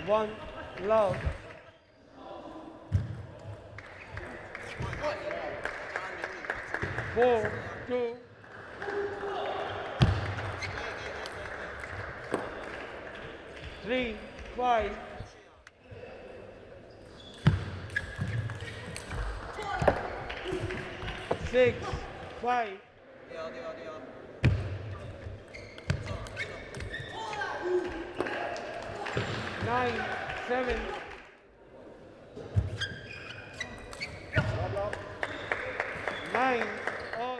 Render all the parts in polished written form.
1 love. 4 2. 3 5. 6 5. 9 7. 9 all.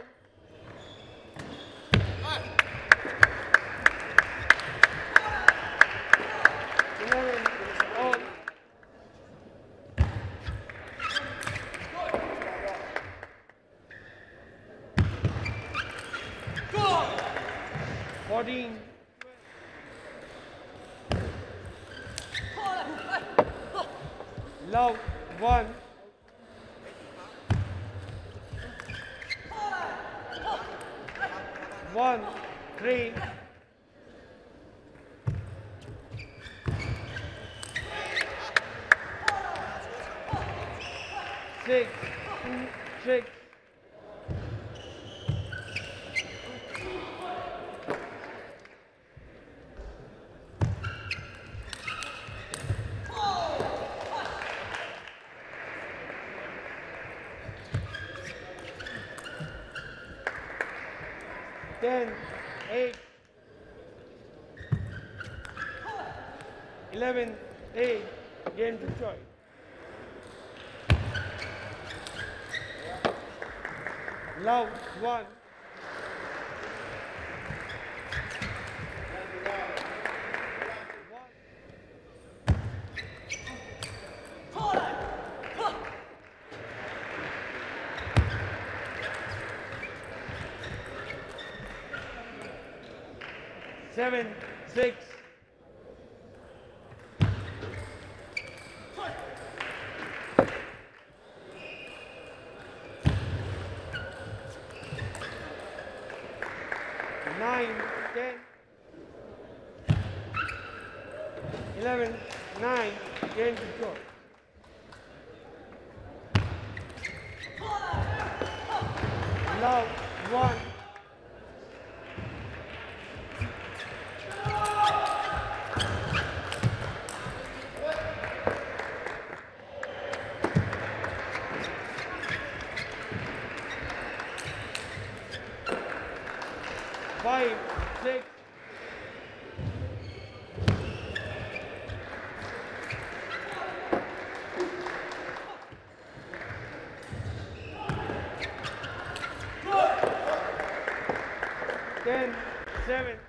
11 all. 14 love 1. 1 3. 6 6. 10 8. 11 8. Game to choice. Love 1. 7 6. 9 10. 11 9. Game to choice. Love 1. 5 6. 10 7.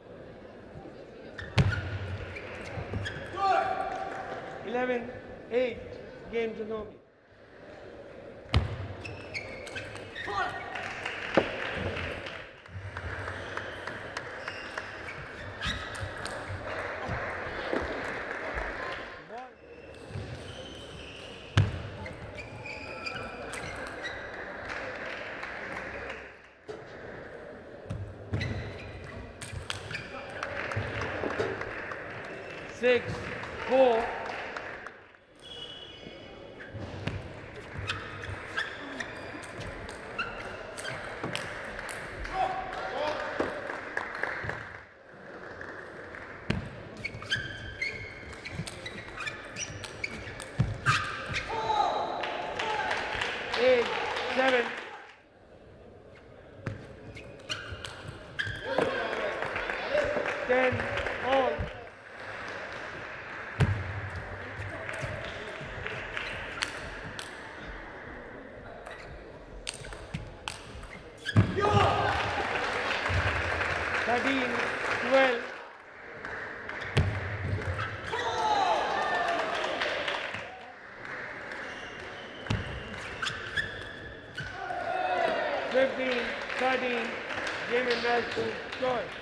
11 8. Game to know me. 6 4. 8 7. 10 all. 13 12. 15 13. Game and match to choice.